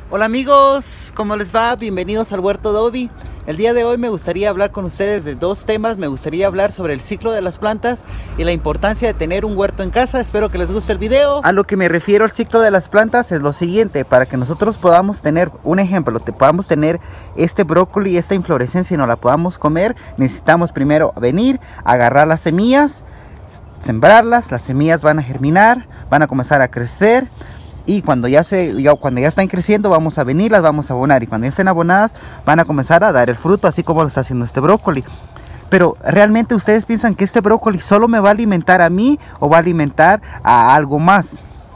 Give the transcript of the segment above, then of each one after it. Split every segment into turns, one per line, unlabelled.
Hola amigos, ¿cómo les va? Bienvenidos al Huerto Dobby. El día de hoy me gustaría hablar con ustedes de dos temas. Me gustaría hablar sobre el ciclo de las plantas y la importancia de tener un huerto en casa. Espero que les guste el video. A lo que me refiero al ciclo de las plantas es lo siguiente: para que nosotros podamos tener un ejemplo, podamos tener este brócoli, esta inflorescencia y no la podamos comer, necesitamos primero venir, agarrar las semillas, sembrarlas. Las semillas van a germinar, van a comenzar a crecer. Y cuando ya están creciendo, vamos a venir, las vamos a abonar. Y cuando ya estén abonadas, van a comenzar a dar el fruto, así como lo está haciendo este brócoli. Pero realmente ustedes piensan que este brócoli solo me va a alimentar a mí o va a alimentar a algo más.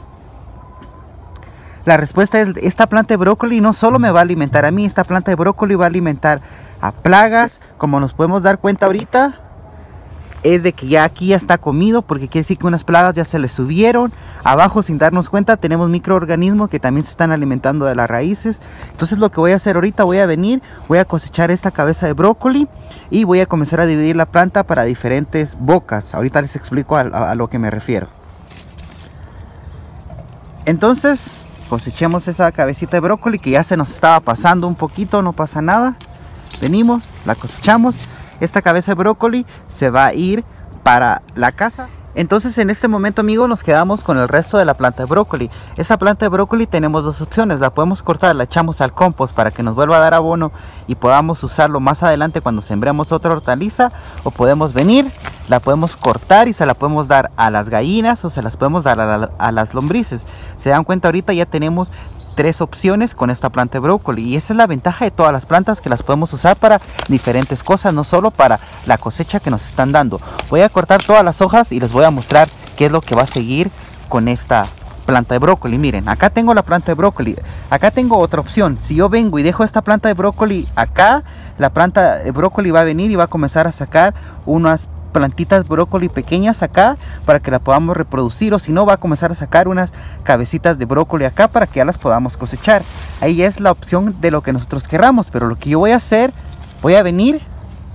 La respuesta es: esta planta de brócoli no solo me va a alimentar a mí, esta planta de brócoli va a alimentar a plagas. Como nos podemos dar cuenta ahorita, es de que ya aquí ya está comido, porque quiere decir que unas plagas ya se le subieron. Abajo, sin darnos cuenta, tenemos microorganismos que también se están alimentando de las raíces. Entonces lo que voy a hacer ahorita, voy a venir, voy a cosechar esta cabeza de brócoli y voy a comenzar a dividir la planta para diferentes bocas. Ahorita les explico a lo que me refiero. Entonces cosechemos esa cabecita de brócoli que ya se nos estaba pasando un poquito, no pasa nada. Venimos, la cosechamos. Esta cabeza de brócoli se va a ir para la casa. Entonces en este momento, amigos, nos quedamos con el resto de la planta de brócoli. Esa planta de brócoli tenemos dos opciones: la podemos cortar, la echamos al compost para que nos vuelva a dar abono y podamos usarlo más adelante cuando sembremos otra hortaliza, o podemos venir, la podemos cortar y se la podemos dar a las gallinas o se las podemos dar a las lombrices. Se dan cuenta, ahorita ya tenemos tres opciones con esta planta de brócoli, y esa es la ventaja de todas las plantas, que las podemos usar para diferentes cosas, no solo para la cosecha que nos están dando. Voy a cortar todas las hojas y les voy a mostrar qué es lo que va a seguir con esta planta de brócoli. Miren, acá tengo la planta de brócoli, acá tengo otra opción. Si yo vengo y dejo esta planta de brócoli acá, la planta de brócoli va a venir y va a comenzar a sacar unas plantitas de brócoli pequeñas acá para que la podamos reproducir, o si no, va a comenzar a sacar unas cabecitas de brócoli acá para que ya las podamos cosechar. Ahí es la opción de lo que nosotros querramos. Pero lo que yo voy a hacer, voy a venir,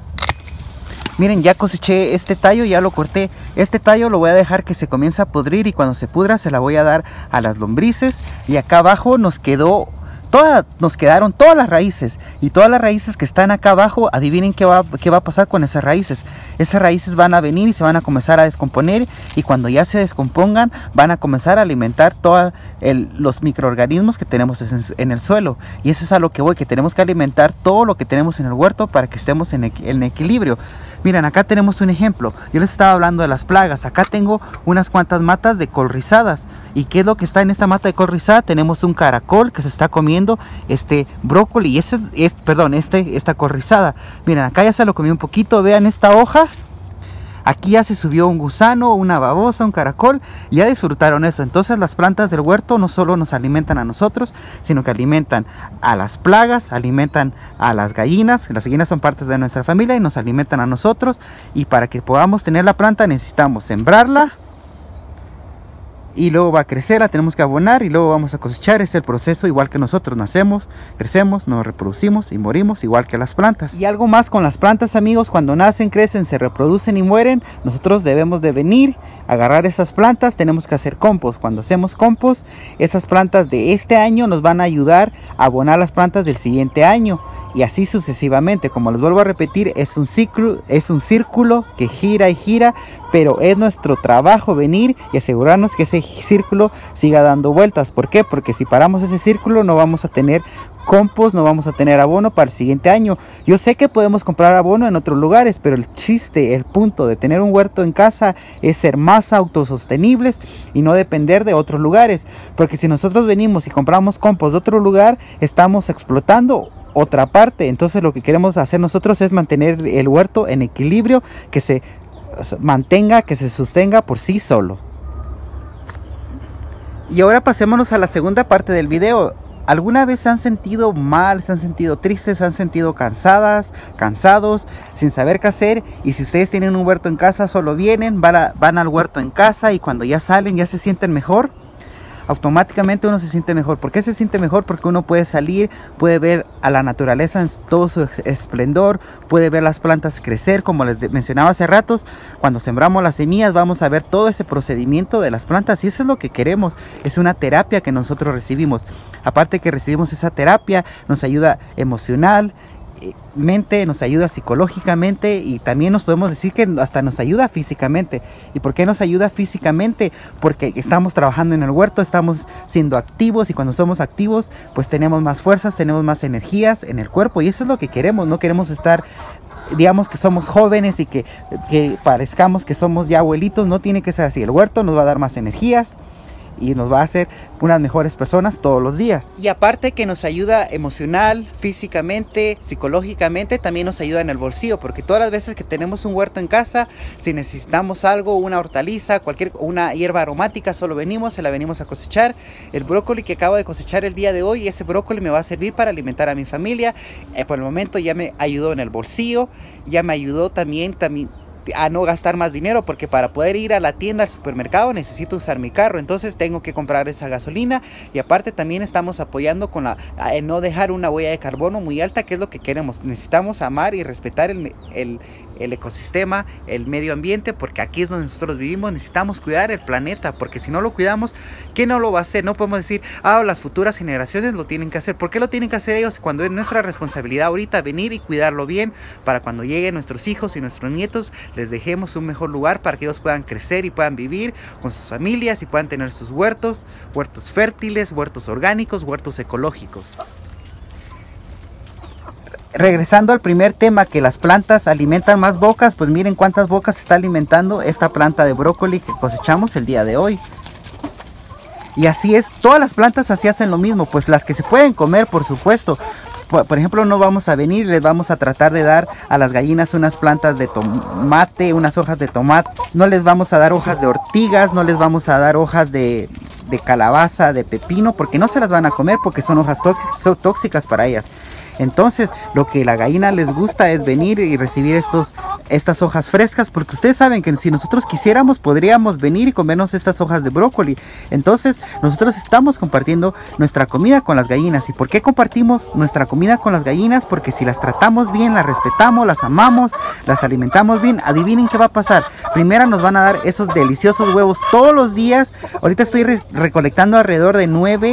miren, ya coseché este tallo, ya lo corté. Este tallo lo voy a dejar que se comience a pudrir, y cuando se pudra se la voy a dar a las lombrices. Y acá abajo nos quedaron todas las raíces, y todas las raíces que están acá abajo, adivinen qué va a pasar con esas raíces. Esas raíces van a venir y se van a comenzar a descomponer, y cuando ya se descompongan van a comenzar a alimentar todos los microorganismos que tenemos en el suelo. Y eso es a lo que voy, que tenemos que alimentar todo lo que tenemos en el huerto para que estemos en equilibrio. Miren, acá tenemos un ejemplo. Yo les estaba hablando de las plagas. Acá tengo unas cuantas matas de col rizadas. ¿Y qué es lo que está en esta mata de col rizada? Tenemos un caracol que se está comiendo este brócoli y esta col rizada. Miren, acá ya se lo comió un poquito. Vean esta hoja. Aquí ya se subió un gusano, una babosa, un caracol, y ya disfrutaron eso. Entonces las plantas del huerto no solo nos alimentan a nosotros, sino que alimentan a las plagas, alimentan a las gallinas. Las gallinas son partes de nuestra familia y nos alimentan a nosotros. Y para que podamos tener la planta necesitamos sembrarla, y luego va a crecer, la tenemos que abonar y luego vamos a cosechar. Es el proceso igual que nosotros: nacemos, crecemos, nos reproducimos y morimos igual que las plantas. Y algo más con las plantas, amigos: cuando nacen, crecen, se reproducen y mueren, nosotros debemos de venir, agarrar esas plantas, tenemos que hacer compost. Cuando hacemos compost, esas plantas de este año nos van a ayudar a abonar las plantas del siguiente año. Y así sucesivamente. Como les vuelvo a repetir, es un círculo que gira y gira, pero es nuestro trabajo venir y asegurarnos que ese círculo siga dando vueltas. ¿Por qué? Porque si paramos ese círculo no vamos a tener compost, no vamos a tener abono para el siguiente año. Yo sé que podemos comprar abono en otros lugares, pero el punto de tener un huerto en casa es ser más autosostenibles y no depender de otros lugares. Porque si nosotros venimos y compramos compost de otro lugar, estamos explotando otra parte. Entonces lo que queremos hacer nosotros es mantener el huerto en equilibrio, que se mantenga, que se sostenga por sí solo. Y ahora pasémonos a la segunda parte del video. ¿Alguna vez se han sentido mal, se han sentido tristes, se han sentido cansados, sin saber qué hacer? Y si ustedes tienen un huerto en casa, solo vienen, van al huerto en casa, y cuando ya salen ya se sienten mejor. automáticamente uno se siente mejor. ¿Por qué se siente mejor? Porque uno puede salir, puede ver a la naturaleza en todo su esplendor, puede ver las plantas crecer, como les mencionaba hace ratos. Cuando sembramos las semillas vamos a ver todo ese procedimiento de las plantas, y eso es lo que queremos. Es una terapia que nosotros recibimos. Aparte que recibimos esa terapia, nos ayuda emocionalmente, nos ayuda psicológicamente, y también nos podemos decir que hasta nos ayuda físicamente. ¿Y por qué nos ayuda físicamente? Porque estamos trabajando en el huerto, estamos siendo activos, y cuando somos activos pues tenemos más fuerzas, tenemos más energías en el cuerpo, y eso es lo que queremos. No queremos estar, digamos, que somos jóvenes y que parezcamos que somos ya abuelitos. No tiene que ser así. El huerto nos va a dar más energías y nos va a hacer unas mejores personas todos los días. Y aparte que nos ayuda emocional, físicamente, psicológicamente, también nos ayuda en el bolsillo, porque todas las veces que tenemos un huerto en casa, si necesitamos algo, una hortaliza, una hierba aromática, solo venimos, se la venimos a cosechar. El brócoli que acabo de cosechar el día de hoy, ese brócoli me va a servir para alimentar a mi familia. Por el momento ya me ayudó en el bolsillo, ya me ayudó también a no gastar más dinero, porque para poder ir a la tienda, al supermercado, necesito usar mi carro. Entonces tengo que comprar esa gasolina, y aparte también estamos apoyando con no dejar una huella de carbono muy alta, que es lo que queremos. Necesitamos amar y respetar el ecosistema, el medio ambiente, porque aquí es donde nosotros vivimos. Necesitamos cuidar el planeta, porque si no lo cuidamos, ¿quién no lo va a hacer? No podemos decir, las futuras generaciones lo tienen que hacer. ¿Por qué lo tienen que hacer ellos cuando es nuestra responsabilidad ahorita venir y cuidarlo bien, para cuando lleguen nuestros hijos y nuestros nietos les dejemos un mejor lugar para que ellos puedan crecer y puedan vivir con sus familias y puedan tener sus huertos fértiles, huertos orgánicos, huertos ecológicos? Regresando al primer tema, que las plantas alimentan más bocas, pues miren cuántas bocas está alimentando esta planta de brócoli que cosechamos el día de hoy. Y así es, todas las plantas así hacen lo mismo, pues las que se pueden comer, por supuesto. Por ejemplo, no vamos a venir y les vamos a tratar de dar a las gallinas unas plantas de tomate, unas hojas de tomate. No les vamos a dar hojas de ortigas, no les vamos a dar hojas de calabaza, de pepino, porque no se las van a comer, porque son hojas tóxicas para ellas. Entonces, lo que la gallina les gusta es venir y recibir estas hojas frescas, porque ustedes saben que si nosotros quisiéramos, podríamos venir y comernos estas hojas de brócoli. Entonces, nosotros estamos compartiendo nuestra comida con las gallinas. ¿Y por qué compartimos nuestra comida con las gallinas? Porque si las tratamos bien, las respetamos, las amamos, las alimentamos bien, adivinen qué va a pasar. Primero nos van a dar esos deliciosos huevos todos los días. Ahorita estoy recolectando alrededor de 9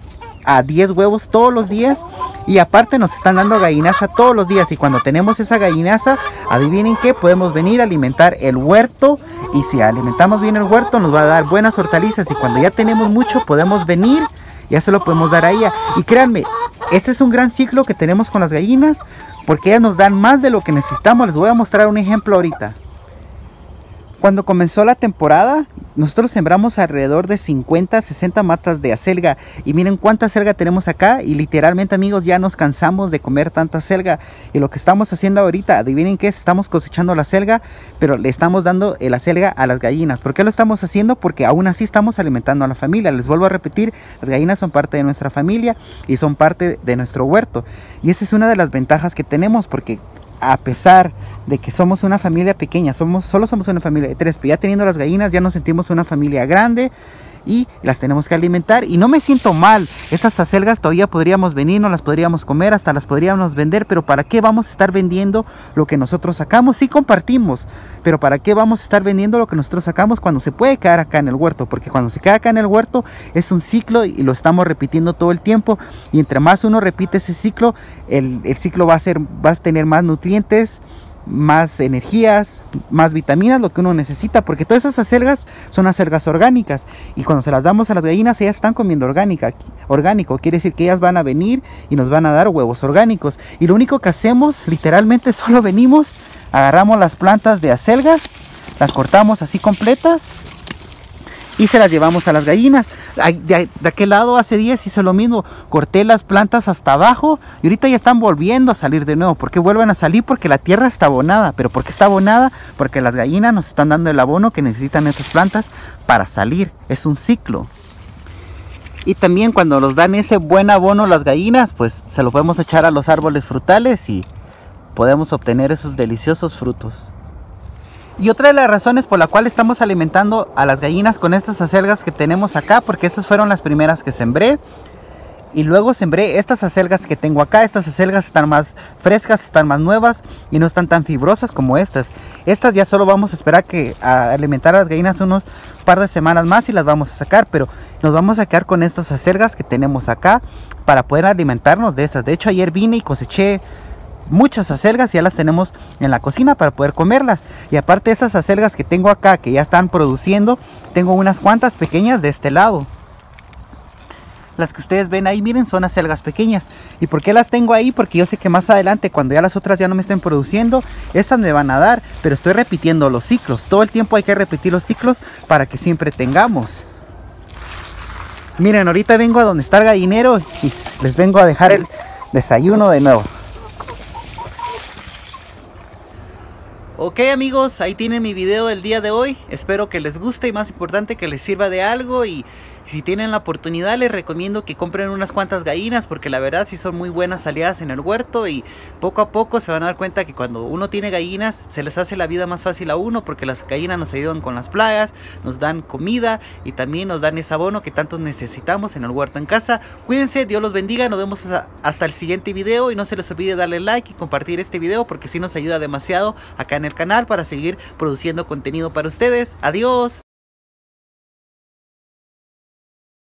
a 10 huevos todos los días. Y aparte nos están dando gallinaza todos los días, y cuando tenemos esa gallinaza, adivinen qué, podemos venir a alimentar el huerto, y si alimentamos bien el huerto nos va a dar buenas hortalizas, y cuando ya tenemos mucho podemos venir, ya se lo podemos dar a ella. Y créanme, este es un gran ciclo que tenemos con las gallinas, porque ellas nos dan más de lo que necesitamos. Les voy a mostrar un ejemplo ahorita. Cuando comenzó la temporada, nosotros sembramos alrededor de 50, 60 matas de acelga. Y miren cuánta acelga tenemos acá. Y literalmente, amigos, ya nos cansamos de comer tanta acelga. Y lo que estamos haciendo ahorita, adivinen qué es, estamos cosechando la acelga, pero le estamos dando la acelga a las gallinas. ¿Por qué lo estamos haciendo? Porque aún así estamos alimentando a la familia. Les vuelvo a repetir, las gallinas son parte de nuestra familia y son parte de nuestro huerto. Y esa es una de las ventajas que tenemos, porque a pesar de que somos una familia pequeña, solo somos una familia de 3, pero ya teniendo las gallinas ya nos sentimos una familia grande y las tenemos que alimentar. Y no me siento mal, estas acelgas todavía podríamos venir, no las podríamos comer, hasta las podríamos vender, pero ¿para qué vamos a estar vendiendo lo que nosotros sacamos? Sí compartimos, pero ¿para qué vamos a estar vendiendo lo que nosotros sacamos cuando se puede quedar acá en el huerto? Porque cuando se queda acá en el huerto es un ciclo y lo estamos repitiendo todo el tiempo, y entre más uno repite ese ciclo, el ciclo va a tener más nutrientes, más energías, más vitaminas, lo que uno necesita, porque todas esas acelgas son acelgas orgánicas, y cuando se las damos a las gallinas, ellas están comiendo orgánico, quiere decir que ellas van a venir y nos van a dar huevos orgánicos. Y lo único que hacemos, literalmente, solo venimos, agarramos las plantas de acelgas, las cortamos así completas y se las llevamos a las gallinas. De aquel lado hace días hice lo mismo, corté las plantas hasta abajo y ahorita ya están volviendo a salir de nuevo. ¿Por qué vuelven a salir? Porque la tierra está abonada. ¿Pero por qué está abonada? Porque las gallinas nos están dando el abono que necesitan estas plantas para salir. Es un ciclo. Y también cuando nos dan ese buen abono las gallinas, pues se lo podemos echar a los árboles frutales y podemos obtener esos deliciosos frutos. Y otra de las razones por la cual estamos alimentando a las gallinas con estas acelgas que tenemos acá, porque estas fueron las primeras que sembré. Y luego sembré estas acelgas que tengo acá. Estas acelgas están más frescas, están más nuevas y no están tan fibrosas como estas. Estas ya solo vamos a esperar a alimentar a las gallinas unos par de semanas más y las vamos a sacar. Pero nos vamos a quedar con estas acelgas que tenemos acá para poder alimentarnos de estas. De hecho, ayer vine y coseché muchas acelgas y ya las tenemos en la cocina para poder comerlas. Y aparte de esas acelgas que tengo acá que ya están produciendo, tengo unas cuantas pequeñas de este lado. Las que ustedes ven ahí, miren, son acelgas pequeñas. ¿Y por qué las tengo ahí? Porque yo sé que más adelante, cuando ya las otras ya no me estén produciendo, estas me van a dar. Pero estoy repitiendo los ciclos. Todo el tiempo hay que repetir los ciclos para que siempre tengamos. Miren, ahorita vengo a donde está el gallinero y les vengo a dejar el desayuno de nuevo. Ok amigos, ahí tienen mi video del día de hoy. Espero que les guste y más importante que les sirva de algo. Y si tienen la oportunidad les recomiendo que compren unas cuantas gallinas, porque la verdad sí son muy buenas aliadas en el huerto. Y poco a poco se van a dar cuenta que cuando uno tiene gallinas se les hace la vida más fácil a uno, porque las gallinas nos ayudan con las plagas, nos dan comida y también nos dan ese abono que tanto necesitamos en el huerto en casa. Cuídense, Dios los bendiga, nos vemos hasta el siguiente video y no se les olvide darle like y compartir este video, porque sí nos ayuda demasiado acá en el canal para seguir produciendo contenido para ustedes. Adiós.